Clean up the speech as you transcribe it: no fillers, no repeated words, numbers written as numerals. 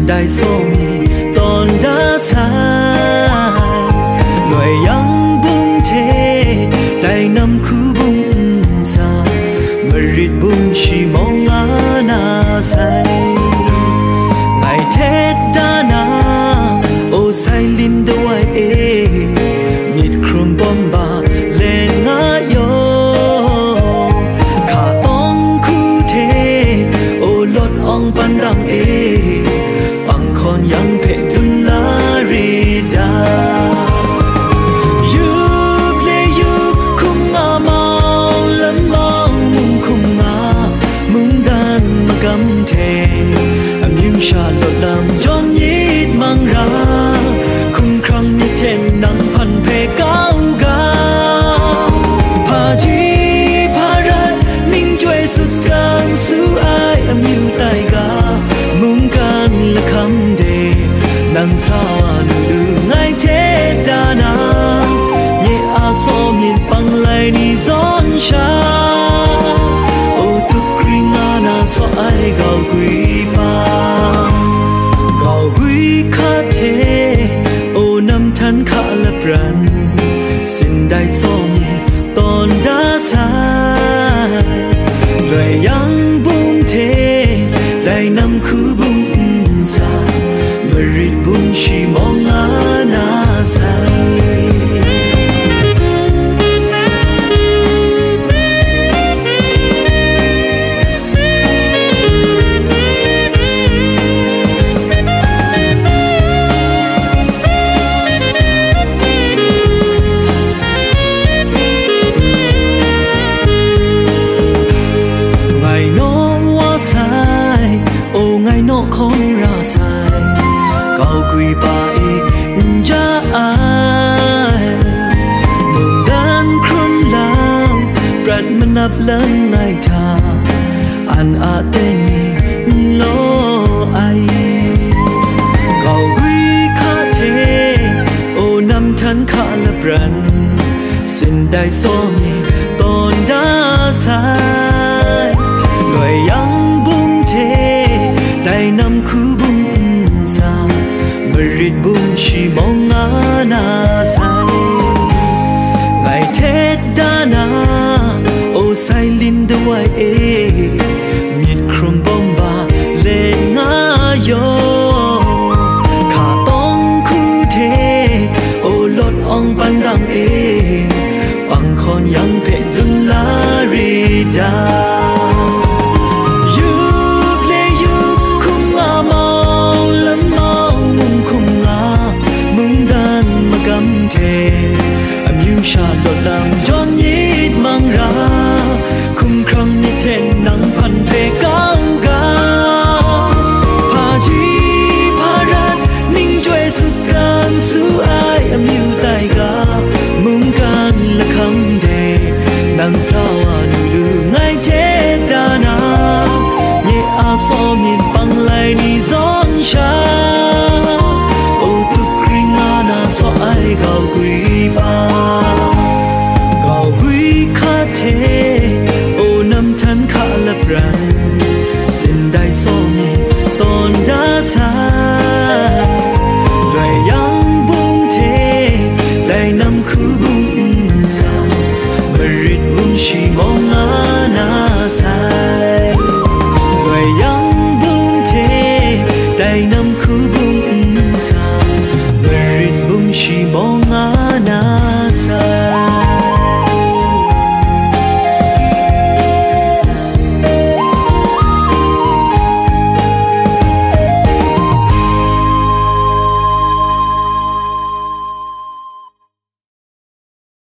ได้โซมีตอนดาสายลอยยังบุ้งเทได้นำคู่บุ้งสามริดบุ้งชีมองงานาใสไงเทศดานาโอไซลินด้วยมิดครุมบอมบาเลนงายโยขาต้องคู่เทโอลดอองปันดังปังคอนยังเพดุลลารีดายูเพลยูคุมงาเมาละเมามุงคุมงามุงดันมากำเทมิมชาลดลำจนยีดมังราคุมครั้งมีเทนนังพันเพเก้ากาพาจีพารัดนิ่งช่วยสุดการสู้อายมิวไตกามุงกันละคำเดนางสาวลือไงเทดานาเยอาโซมินปังไลนี่ซ้อนชาโอตุกริงานาโซไอเกากุยปาเกากุยคาเทโอนำทันขาละปรันสิ้นได้โซมีตอนดาสายลอยยังบุ้งเทได้นำคู่บุ้งสามริดบุ้งชีมองงานาใสของราสายเก่ากุยป่าอีจ้าอายมุงดันครุ่นลาวปรัดมันนับเลินไงทาอันอาเตนีโลไอเก่ากุยคาเทโอนำทันขาละปรันสิ้นได้โซมีตอนดาสายลอยยังบุ้งเทได้นำคู่บุ้งสามริดบุ้งชีมองงานาใสไงเทศดานาโอไซลินด้วยมิดครุมบอมบาเลนงายโยขาต้องคู่เทโอลดอองปันดังปังคอนยังเพดุลลารีดาชาลดลำจนยีดมังราคุมครั้งมีเทนนังพันเพเก้ากาพาจีพารัดนิ่งช่วยสุดการสู้อายมิวไตกามุงกันละคำเดนางสาวลือไงเทดานาเยอาโซมินปังไลนี่ซ้อนชาโอตุกริงานาโซไอเกากุยปาเกากุยคาเทโอนำทันขาละปรัน